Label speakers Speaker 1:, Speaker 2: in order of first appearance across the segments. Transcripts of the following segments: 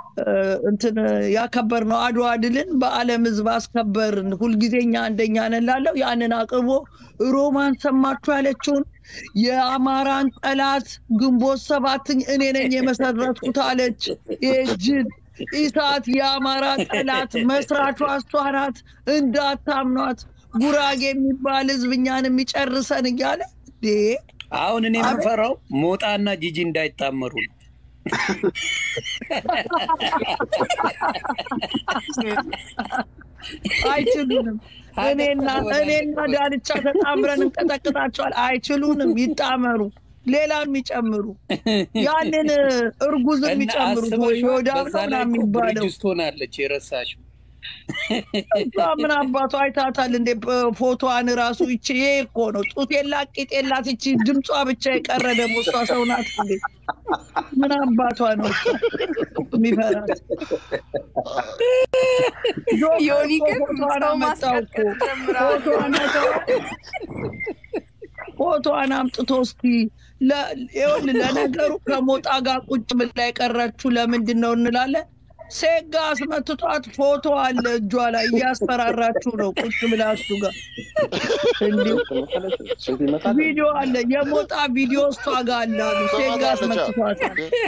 Speaker 1: እንትን ያከበርነው አድዋ ድልን በዓለም ህዝብ አስከበርን ሁልጊዜኛ አንደኛ ነን ላለው ያንን አቅርቦ ሮማን ሰማችሁ ያለችውን የአማራን ጠላት ግንቦት ሰባትን እኔ ነኝ የመሰረትኩት አለች የጅል ኢሳት የአማራ ጠላት መስራቿ እሷ ናት እንዳታምኗት ጉራጌ የሚባል ህዝብኛን የሚጨርሰን እያለ
Speaker 2: አሁን እኔ የምፈራው ሞጣና ጂጂ እንዳይጣመሩ ነው
Speaker 1: አይችሉንም እኔና ዳልቻ ተጣምረን እንቀጠቅጣቸዋል አይችሉንም ይጣመሩ ሌላም ይጨምሩ ያንን እርጉዝ የሚጨምሩ ወዳው ነው የሚባለው
Speaker 2: ጅስቶናለች የረሳሽ
Speaker 1: ምን አባቷ አይታታል እንደ ፎቶዋን ራሱ እቺ እኮ ነው ጡት የላቂጥ የላት እቺ ድምጿ ብቻ የቀረ ደግሞ እሷ ሰው ናት እንዴ ምን አባቷ ነው የሚፈራት
Speaker 3: ዮኒ ግን ሰው ማስቀጥቀጥ
Speaker 1: ፎቶዋን አምጥቶ እስቲ ለነገሩ ከሞጣ ጋር ቁጭ ብላ የቀረችው ለምንድን ነው እንላለን ሴጋ አስመትቷት ፎቶ አለ እጇ ላይ ያስፈራራችሁ ነው ቁጭ ብላችሁ ጋር እንዴ ቪዲዮ አለ የሞጣ ቪዲዮ እሷ ጋር አለ ሴጋ አስመትቷት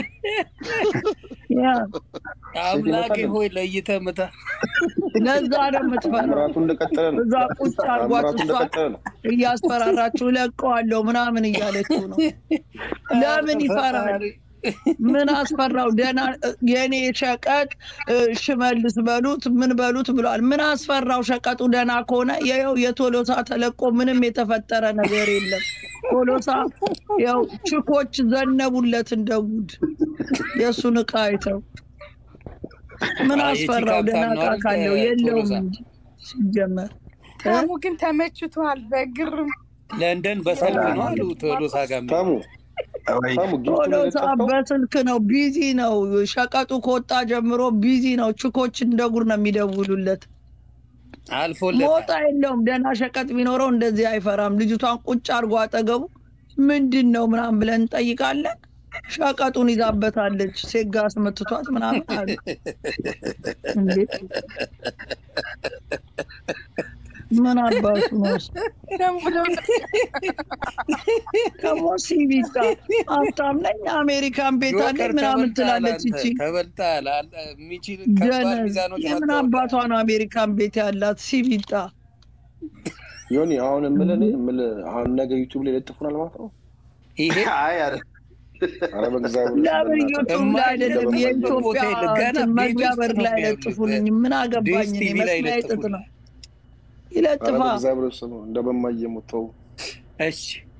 Speaker 1: ያ
Speaker 2: አምላኬ ሆይ ለይተመታ
Speaker 1: ለዛ ነው የምትፈራው እዛ ቁጭ አርጓት እሷ ያስፈራራችሁ ለቀዋለሁ ምናምን እያለችው ነው ለምን ይፈራል ምን አስፈራው ደና የኔ ሸቀጥ ሽመልስ በሉት ምን በሉት ብሏል ምን አስፈራው ሸቀጡ ደና ከሆነ ያው የቶሎሳ ተለቆ ምንም የተፈጠረ ነገር የለም ቶሎሳ ያው ችኮች ዘነቡለት እንደውድ የሱን ቃይተው ምን አስፈራው ደና ካለው የለውም ሲጀመር
Speaker 3: ታሙ ግን ተመችቷል በግርም
Speaker 2: ለንደን በሰልፍ ነው አሉ ቶሎሳ ጋር
Speaker 1: ቶሎሳ በስልክ ነው ቢዚ ነው ሸቀጡ ከወጣ ጀምሮ ቢዚ ነው ችኮች እንደጉር ነው የሚደውሉለት
Speaker 2: አልፎለት
Speaker 1: ሞጣ የለውም ደና ሸቀጥ ቢኖረው እንደዚህ አይፈራም ልጅቷን ቁጭ አርጓ አጠገቡ ምንድነው ምናምን ብለን ጠይቃለን ሸቀጡን ይዛበታለች ሴጋ አስመትቷት ምናምን አለ እንዴ ምን አባቱ ነው ከሞሲቪታ አጣም ነኝ አሜሪካን ቤት አለ ምናምን ትላለች እቺ
Speaker 2: ተበልታል ሚቺ ከባድ ሚዛኖች
Speaker 1: ምን አባቷ ነው አሜሪካን ቤት ያላት ሲቪታ
Speaker 4: ዮኒ አሁን ምን አሁን ነገ ዩቲዩብ ላይ ለጥፉናል ማለት ነው
Speaker 2: ይሄ
Speaker 4: አይ አረ በእግዚአብሔር
Speaker 1: ለምን ዩቲዩብ ላይ አይደለም የኢትዮጵያ መግቢያ በር ላይ ለጥፉልኝ ምን አገባኝ እኔ መስማት ነው ይለጥፋ
Speaker 4: እግዚአብሔር ስሙ እንደበማየሙተው
Speaker 2: እሺ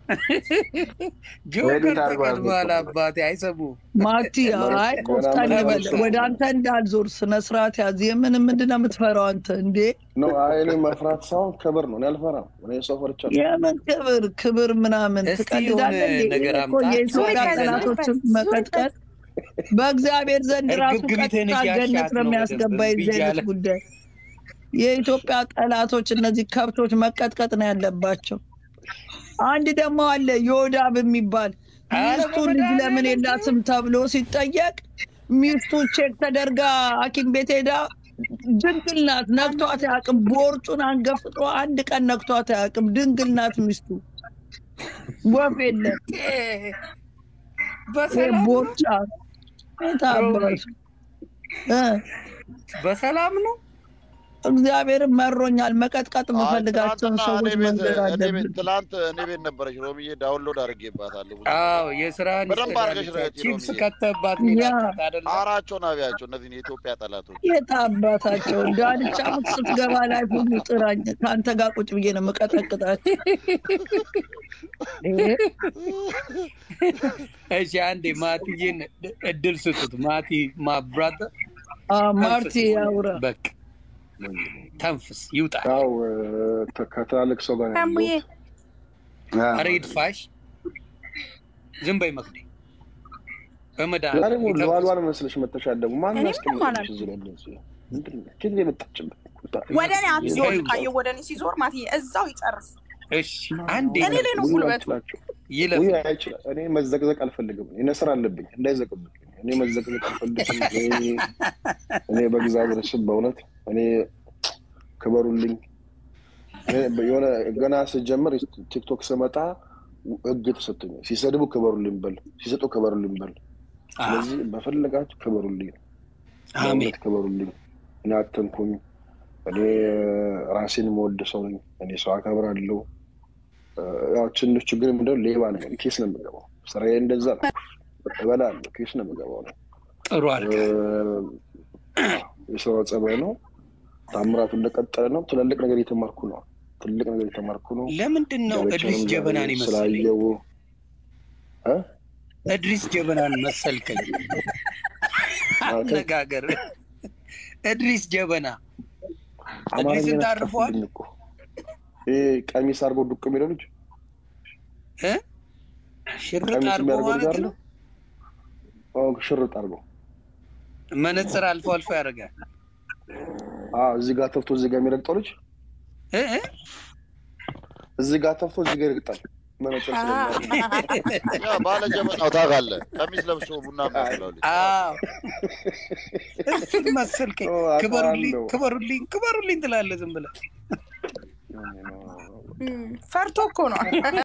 Speaker 2: ጆከር ተቀድሟል አባቴ አይሰሙ
Speaker 1: ማቲ አይ ቆፍጣን ይበል ወደ አንተ እንዳልዞር ስነ ስርዓት ያዝ ምንድነው የምትፈራው አንተ እንዴ
Speaker 4: ነው አይኔ መፍራት ሳው ክብር ነው ያልፈራው እኔ ሰው ፈርቻለሁ
Speaker 1: የምን ክብር ምናምን ትቀልዳለህ እንዴ እኮ የኢትዮጵያ ጠላቶችን መቀጥቀጥ በእግዚአብሔር ዘንድ ራሱ ከተገነት ነው የሚያስገባ ይዘት ጉዳይ የኢትዮጵያ ጠላቶች እነዚህ ከብቶች መቀጥቀጥ ነው ያለባቸው አንድ ደግሞ አለ ዮዳብ የሚባል ሚስቱ ልጅ ለምን የላትም ተብሎ ሲጠየቅ ሚስቱ ቼክ ተደርጋ ሐኪም ቤት ሄዳ ድንግል ናት ነክቷት ያቅም ቦርጩን አንገፍጦ አንድ ቀን ነክቷት ያቅም ድንግል ናት ሚስቱ ወፍ የለም ቦርጫ ታባሽ
Speaker 2: በሰላም ነው
Speaker 1: እግዚአብሔር መሮኛል መቀጥቀጥ መፈልጋቸውን ሰዎች መንገር አለብን
Speaker 5: ትላንት እኔ ቤት ነበረች ሮሚዬ ዳውንሎድ አድርጌባታለሁ
Speaker 2: አዎ የስራን ቺፕስ ከተባት ሚላታት አይደለም
Speaker 5: አራቸው ናቢያቸው እነዚህ የኢትዮጵያ ጠላቶች
Speaker 1: የታባታቸው ዳልቻ ስትገባ ላይ ሁሉ ጥራኝ ካንተ ጋር ቁጭ ብዬ ነው መቀጥቀጣቸው
Speaker 2: እሺ አንዴ ማቲዬን እድል ስጡት ማቲ ማብራተ
Speaker 1: ማርቲ ያውራ
Speaker 2: በቃ ተንፍስ ይውጣ
Speaker 4: አው ከተላልቅ ሰው ጋር
Speaker 3: ታሙዬ
Speaker 2: አሬድ ፋሽ ዝም በይ መክዲ በመዳን
Speaker 4: ያኔ ወልዋል መስለሽ መተሻደቡ ማን ያስቀምጥሽ ዝለልኝ ምንድነው ከዚህ የመጣችበት
Speaker 3: ወደኔ አትዞር ካየ ወደኔ ሲዞር ማቲ እዛው ይጨርስ
Speaker 2: እሺ አንዴ
Speaker 3: እኔ ላይ ነው ጉልበቱ
Speaker 2: ይለፍ
Speaker 4: እኔ መዘቅዘቅ አልፈልግም እኔ ስራ አለብኝ እንዳይዘቅብኝ እኔ መዘቅዘቅ አልፈልግም። እኔ በእግዚአብሔር ስም በእውነት እኔ ክበሩልኝ። የሆነ ገና ስጀምር ቲክቶክ ስመጣ ህግ ተሰጥቶኝ ሲሰድቡ ክበሩልኝ በል፣ ሲሰጡ ክበሩልኝ በል። ስለዚህ በፈለጋችሁ ክበሩልኝ። አሜን። ክበሩልኝ። እኔ አትንኩኝ። እኔ ራሴን የምወድ ሰው ነኝ። እኔ ሰው አከብራለሁ። ያው ትንሽ ችግር ምንድነው ሌባ ነኝ። ኬስ ነው የምገባው። ስራዬ እንደዛ ነው። እበላለሁ፣ ኬስ ነው የምገባው ነው።
Speaker 2: ጥሩ አልክ።
Speaker 4: የሰው ጸባይ ነው። ታምራቱ እንደቀጠለ ነው። ትልልቅ ነገር እየተማርኩ ነው። ትልቅ ነገር እየተማርኩ ነው።
Speaker 2: ለምንድን ነው እድሪስ ጀበናን ይመስልኝ? እድሪስ ጀበናን መሰልከኝ አነጋገር። እድሪስ ጀበና እድሪስን ታርፏል።
Speaker 4: ቀሚስ አድርጎ ዱቅ የሚለው ልጅ
Speaker 2: ሽርጥ አድርጎ ማለት ነው።
Speaker 4: ሽርጥ አድርጎ
Speaker 2: መነጽር አልፎ አልፎ ያደርጋል።
Speaker 4: እዚህ ጋር ተፍቶ እዚህ ጋር የሚረግጠው ልጅ እዚህ ጋር ተፍቶ እዚህ ጋር ይረግጣል። መነጽር
Speaker 5: ያ ባለ ጀበናው ታውቃለህ፣ ቀሚስ ለብሶ ቡና የሚያፈላው ልጅ።
Speaker 2: እሱን መሰልከኝ። ክበሩልኝ ትላለህ ዝም ብለህ።
Speaker 3: ፈርቶ እኮ ነው።